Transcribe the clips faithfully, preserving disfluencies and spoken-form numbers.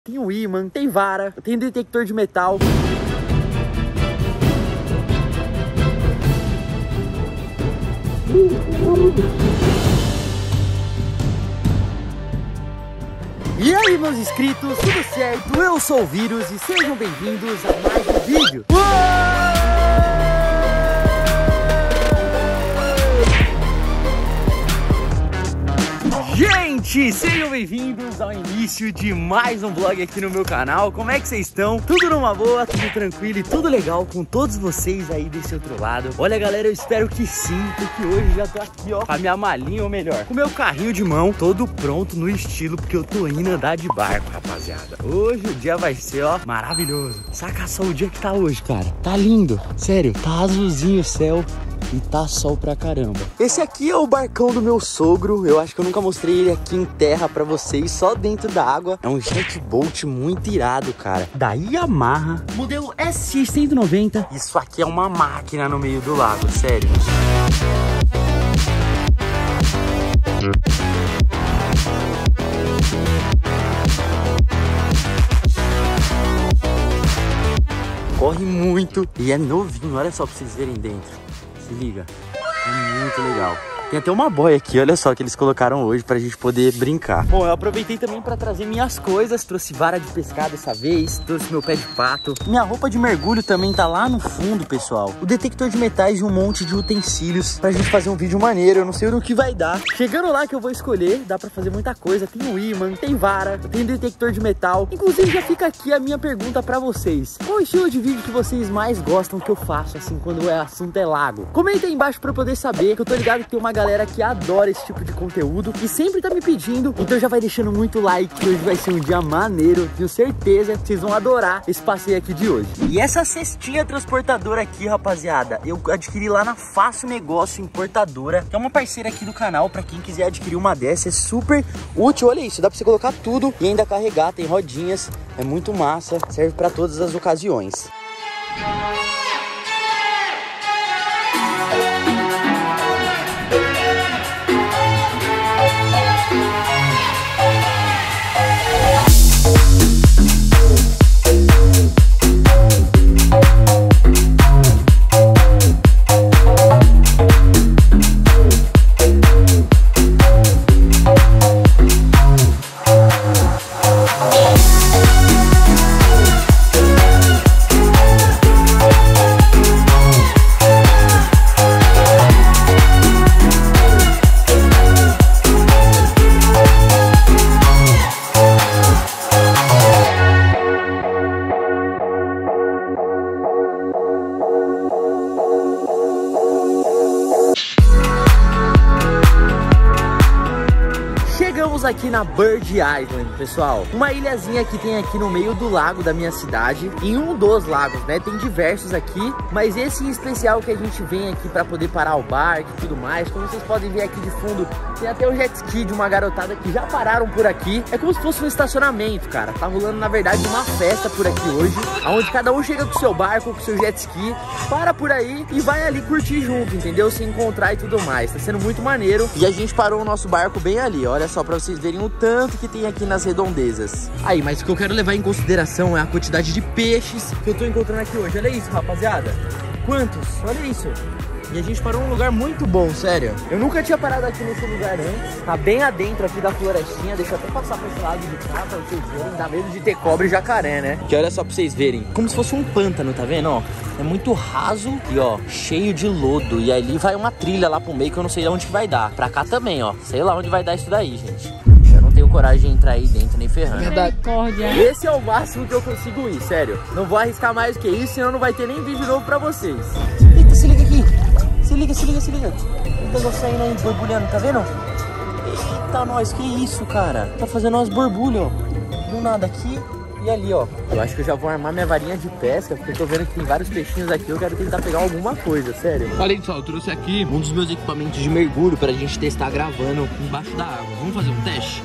Tem um ímã, tem vara, tem detector de metal. E aí, meus inscritos, tudo certo? Eu sou o Vírus e sejam bem-vindos a mais um vídeo. Uou! Gente, sejam bem-vindos ao início de mais um vlog aqui no meu canal. Como é que vocês estão? Tudo numa boa, tudo tranquilo e tudo legal com todos vocês aí desse outro lado. Olha, galera, eu espero que sim, porque hoje já tô aqui, ó, com a minha malinha, ou melhor, com o meu carrinho de mão, todo pronto no estilo, porque eu tô indo andar de barco, rapaziada. Hoje o dia vai ser, ó, maravilhoso. Saca só o dia que tá hoje, cara. Tá lindo, sério, tá azulzinho o céu. E tá sol pra caramba. Esse aqui é o barcão do meu sogro. Eu acho que eu nunca mostrei ele aqui em terra pra vocês, só dentro da água. É um jetboat muito irado, cara, da Yamaha, modelo S X cento e noventa. Isso aqui é uma máquina no meio do lago, sério. Corre muito e é novinho, olha só pra vocês verem dentro. Se liga, é muito legal. Tem até uma boia aqui, olha só, que eles colocaram hoje pra gente poder brincar. Bom, eu aproveitei também pra trazer minhas coisas. Trouxe vara de pescar dessa vez, trouxe meu pé de pato. Minha roupa de mergulho também tá lá no fundo, pessoal. O detector de metais e um monte de utensílios pra gente fazer um vídeo maneiro. Eu não sei no que vai dar. Chegando lá que eu vou escolher, dá pra fazer muita coisa. Tem um ímã, tem vara, tem detector de metal. Inclusive já fica aqui a minha pergunta pra vocês. Qual o estilo de vídeo que vocês mais gostam que eu faço, assim, quando o assunto é lago? Comenta aí embaixo pra eu poder saber, que eu tô ligado que tem uma galera que adora esse tipo de conteúdo e sempre tá me pedindo, então já vai deixando muito like, que hoje vai ser um dia maneiro. Tenho certeza que vocês vão adorar esse passeio aqui de hoje. E essa cestinha transportadora aqui, rapaziada, eu adquiri lá na Fácil Negócio Importadora, que é uma parceira aqui do canal. Pra quem quiser adquirir uma dessa, é super útil. Olha isso, dá pra você colocar tudo e ainda carregar, tem rodinhas, é muito massa, serve pra todas as ocasiões. Aqui na Bird Island, pessoal, uma ilhazinha que tem aqui no meio do lago da minha cidade, em um dos lagos, né? Tem diversos aqui, mas esse em especial que a gente vem aqui para poder parar o barco e tudo mais. Como vocês podem ver aqui de fundo, tem até o jet ski de uma garotada que já pararam por aqui. É como se fosse um estacionamento, cara. Tá rolando, na verdade, uma festa por aqui hoje, onde cada um chega com o seu barco, com o seu jet ski, para por aí e vai ali curtir junto, entendeu? Se encontrar e tudo mais. Tá sendo muito maneiro. E a gente parou o nosso barco bem ali, olha só, pra vocês verem o tanto que tem aqui nas redondezas. Aí, mas o que eu quero levar em consideração é a quantidade de peixes que eu tô encontrando aqui hoje. Olha isso, rapaziada. Quantos? Olha isso. E a gente parou num lugar muito bom, sério. Eu nunca tinha parado aqui nesse lugar antes. Tá bem adentro aqui da florestinha. Deixa eu até passar pra esse lado de cá pra vocês verem. Dá medo de ter cobra e jacaré, né? Que olha só pra vocês verem. Como se fosse um pântano, tá vendo, ó? É muito raso e, ó, cheio de lodo. E ali vai uma trilha lá pro meio que eu não sei onde que vai dar. Pra cá também, ó. Sei lá onde vai dar isso daí, gente. Eu não tenho coragem de entrar aí dentro nem ferrando. Esse é o máximo que eu consigo ir, sério. Não vou arriscar mais do que isso, senão não vai ter nem vídeo novo pra vocês. Eita, se liga aqui. Se liga, se liga, se liga. O negócio saindo aí, borbulhando, tá vendo? Eita, nós, que isso, cara? Tá fazendo umas borbulhas, ó. Do nada aqui e ali, ó. Eu acho que eu já vou armar minha varinha de pesca, porque eu tô vendo que tem vários peixinhos aqui. Eu quero tentar pegar alguma coisa, sério. Olha aí, pessoal, eu trouxe aqui um dos meus equipamentos de mergulho pra gente testar gravando embaixo da água. Vamos fazer um teste?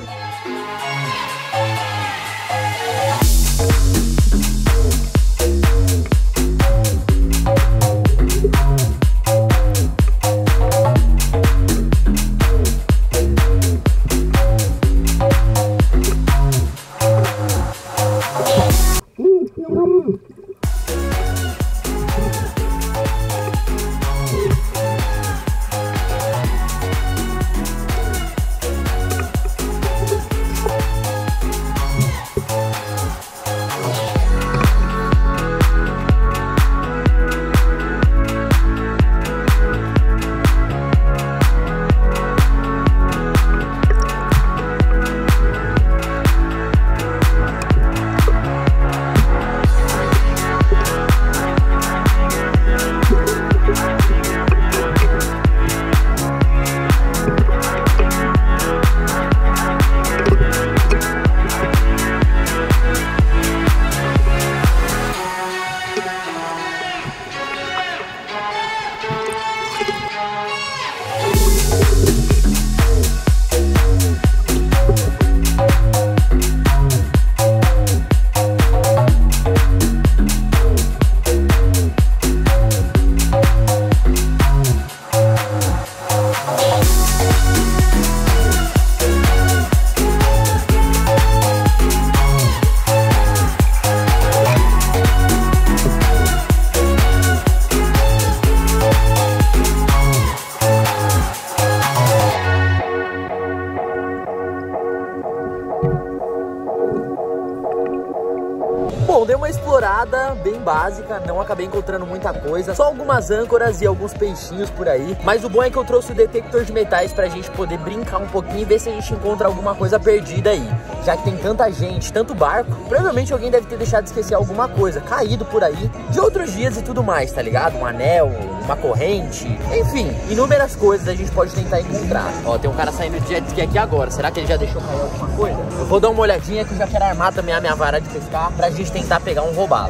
Bom, dei uma explorada bem básica, não acabei encontrando muita coisa, só algumas âncoras e alguns peixinhos por aí. Mas o bom é que eu trouxe o detector de metais pra gente poder brincar um pouquinho e ver se a gente encontra alguma coisa perdida aí. Já que tem tanta gente, tanto barco, provavelmente alguém deve ter deixado de esquecer alguma coisa, caído por aí, de outros dias e tudo mais, tá ligado? Um anel, uma corrente, enfim, inúmeras coisas a gente pode tentar encontrar. Ó, tem um cara saindo de jet ski aqui agora, será que ele já deixou cair alguma coisa? Eu vou dar uma olhadinha que eu já quero armar também a minha vara de pescar pra gente tentar pegar um robalo.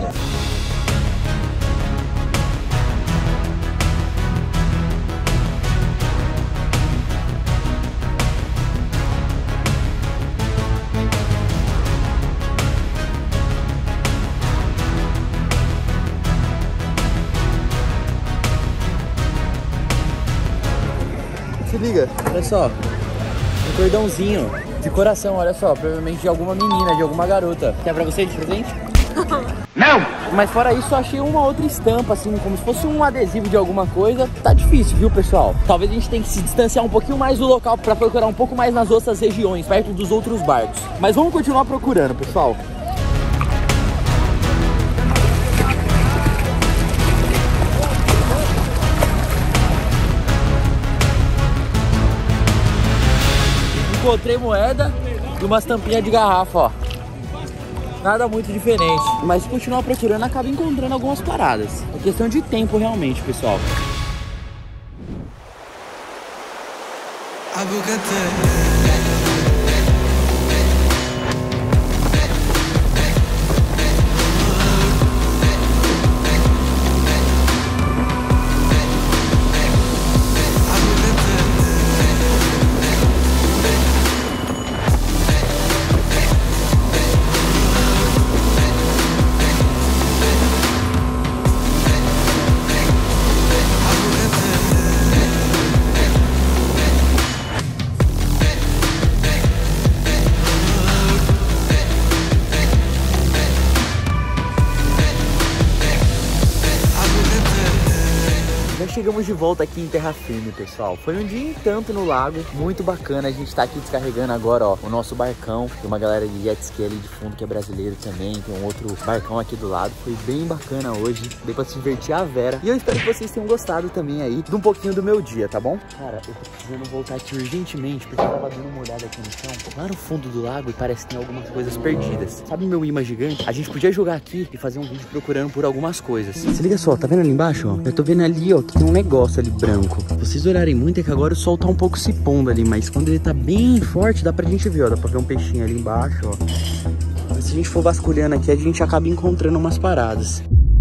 Se liga, olha só, um cordãozinho de coração, olha só, provavelmente de alguma menina, de alguma garota. Quer pra você de presente? Não! Mas fora isso, eu achei uma outra estampa, assim, como se fosse um adesivo de alguma coisa. Tá difícil, viu, pessoal? Talvez a gente tenha que se distanciar um pouquinho mais do local pra procurar um pouco mais nas outras regiões, perto dos outros barcos. Mas vamos continuar procurando, pessoal. Encontrei moeda e umas tampinhas de garrafa, ó. Nada muito diferente. Mas se continuar procurando, acaba encontrando algumas paradas. É questão de tempo realmente, pessoal. Chegamos de volta aqui em terra firme, pessoal. Foi um dia em tanto no lago, muito bacana. A gente tá aqui descarregando agora, ó, o nosso barcão. Tem uma galera de jet ski ali de fundo que é brasileiro também. Tem um outro barcão aqui do lado. Foi bem bacana hoje, deu pra se divertir a vera. E eu espero que vocês tenham gostado também aí de um pouquinho do meu dia, tá bom? Cara, eu tô precisando voltar aqui urgentemente, porque eu tava dando uma olhada aqui no chão, lá no fundo do lago, e parece que tem algumas coisas perdidas. Sabe meu imã gigante? A gente podia jogar aqui e fazer um vídeo procurando por algumas coisas. Se liga só, tá vendo ali embaixo, ó? Eu tô vendo ali, ó, que tem um negócio ali branco. Se vocês olharem muito, é que agora o sol tá um pouco se pondo ali, mas quando ele tá bem forte, dá pra gente ver, ó. Dá pra ver um peixinho ali embaixo, ó. Mas se a gente for vasculhando aqui, a gente acaba encontrando umas paradas.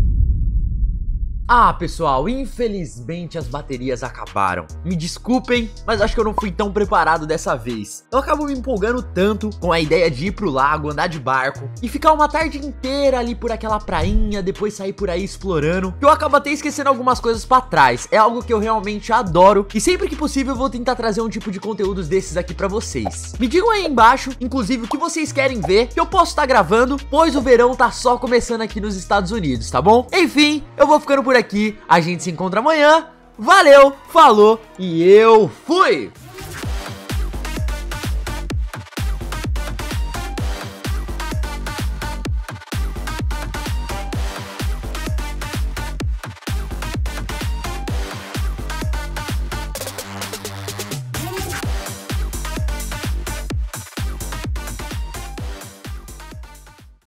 Ah, pessoal, infelizmente as baterias acabaram. Me desculpem, mas acho que eu não fui tão preparado dessa vez. Eu acabo me empolgando tanto com a ideia de ir pro lago, andar de barco e ficar uma tarde inteira ali por aquela prainha, depois sair por aí explorando, que eu acabo até esquecendo algumas coisas pra trás. É algo que eu realmente adoro e sempre que possível eu vou tentar trazer um tipo de conteúdos desses aqui pra vocês. Me digam aí embaixo, inclusive, o que vocês querem ver, que eu posso estar gravando, pois o verão tá só começando aqui nos Estados Unidos, tá bom? Enfim, eu vou ficando por aqui, a gente se encontra amanhã, valeu, falou e eu fui!